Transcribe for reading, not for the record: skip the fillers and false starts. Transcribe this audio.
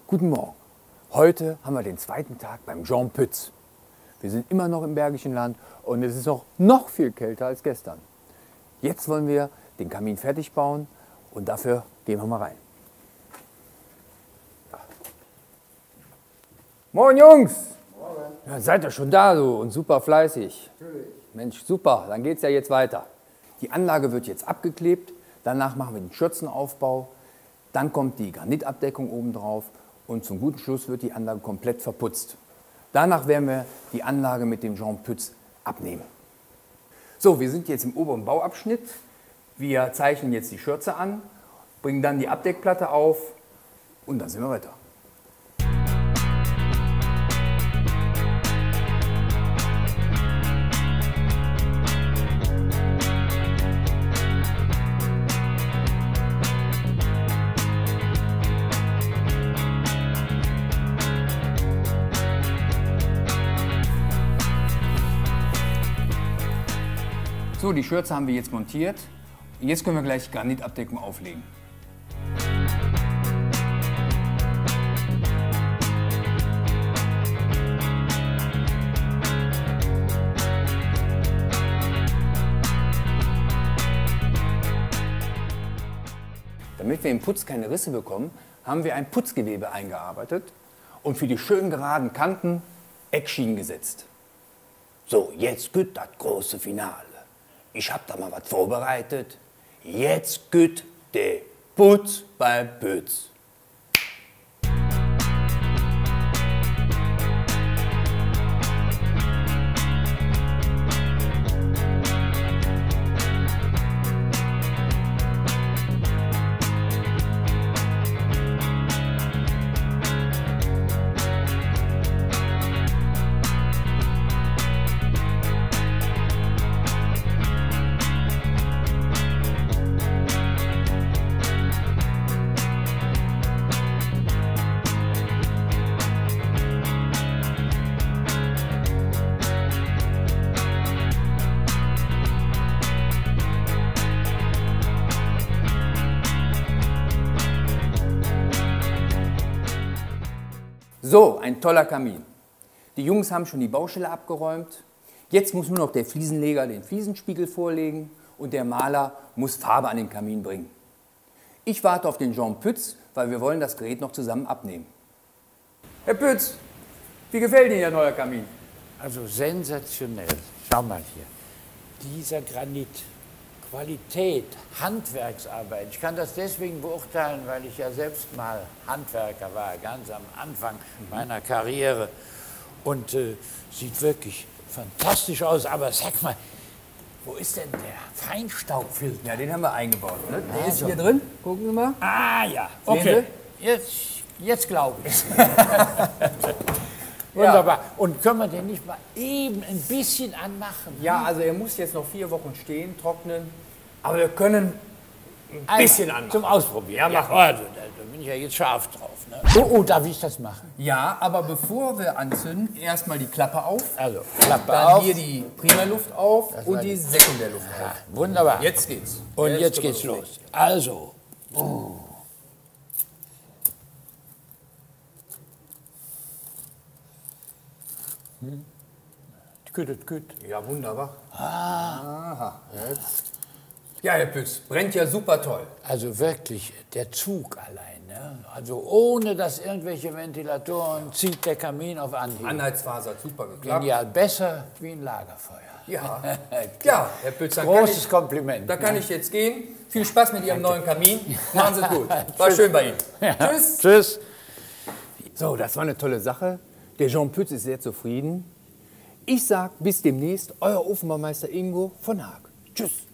Guten Morgen. Heute haben wir den zweiten Tag beim Jean Pütz. Wir sind immer noch im Bergischen Land und es ist noch viel kälter als gestern. Jetzt wollen wir den Kamin fertig bauen und dafür gehen wir mal rein. Moin Jungs! Morgen. Ja, seid ihr schon da so und super fleißig? Natürlich. Mensch, super, dann geht es ja jetzt weiter. Die Anlage wird jetzt abgeklebt, danach machen wir den Schürzenaufbau, dann kommt die Granitabdeckung oben drauf und zum guten Schluss wird die Anlage komplett verputzt. Danach werden wir die Anlage mit dem Jean Pütz abnehmen. So, wir sind jetzt im oberen Bauabschnitt. Wir zeichnen jetzt die Schürze an, bringen dann die Abdeckplatte auf und dann sind wir weiter. So, die Schürze haben wir jetzt montiert. Jetzt können wir gleich die Granitabdeckung auflegen. Damit wir im Putz keine Risse bekommen, haben wir ein Putzgewebe eingearbeitet und für die schön geraden Kanten Eckschienen gesetzt. So, jetzt geht das große Finale. Ich hab da mal was vorbereitet. Jetzt geht der Putz beim Pütz. So, ein toller Kamin. Die Jungs haben schon die Baustelle abgeräumt. Jetzt muss nur noch der Fliesenleger den Fliesenspiegel vorlegen und der Maler muss Farbe an den Kamin bringen. Ich warte auf den Jean Pütz, weil wir wollen das Gerät noch zusammen abnehmen. Herr Pütz, wie gefällt Ihnen Ihr neuer Kamin? Also sensationell. Schau mal hier. Dieser Granit. Qualität, Handwerksarbeit. Ich kann das deswegen beurteilen, weil ich ja selbst mal Handwerker war, ganz am Anfang meiner Karriere. Und sieht wirklich fantastisch aus. Aber sag mal, wo ist denn der Feinstaubfilter? Ja, den haben wir eingebaut. Ne? Der ist hier drin. Gucken Sie mal. Ah ja, okay. Jetzt glaube ich. Wunderbar. Ja. Und können wir den nicht mal eben ein bisschen anmachen? Ja, also er muss jetzt noch 4 Wochen stehen, trocknen. Aber wir können ein bisschen anmachen. Zum Ausprobieren. Ja, machen wir. Also, da bin ich ja jetzt scharf drauf. Ne? Oh, darf ich das machen? Ja, aber bevor wir anzünden, erstmal die Klappe auf. Also, Klappe dann auf. Dann hier die Primärluft auf und die Sekundärluft auf. Wunderbar. Jetzt geht's. Und jetzt geht's los. Also. Gut. Ja, wunderbar. Aha. Jetzt. Ja, Herr Pütz, brennt ja super toll. Also wirklich, der Zug allein. Ne? Also ohne dass irgendwelche Ventilatoren zieht der Kamin auf Anhieb. Anheizfaser hat super geklappt. Genial, besser wie ein Lagerfeuer. Ja, ja, Herr Pütz, dann großes Kompliment. Da kann ich jetzt gehen. Viel Spaß mit Ihrem neuen Kamin. Machen Sie es gut. War schön bei Ihnen. Ja. Tschüss. Tschüss. So, das war eine tolle Sache. Der Jean Pütz ist sehr zufrieden. Ich sage bis demnächst, euer Ofenbaumeister Ingo von Haag. Tschüss.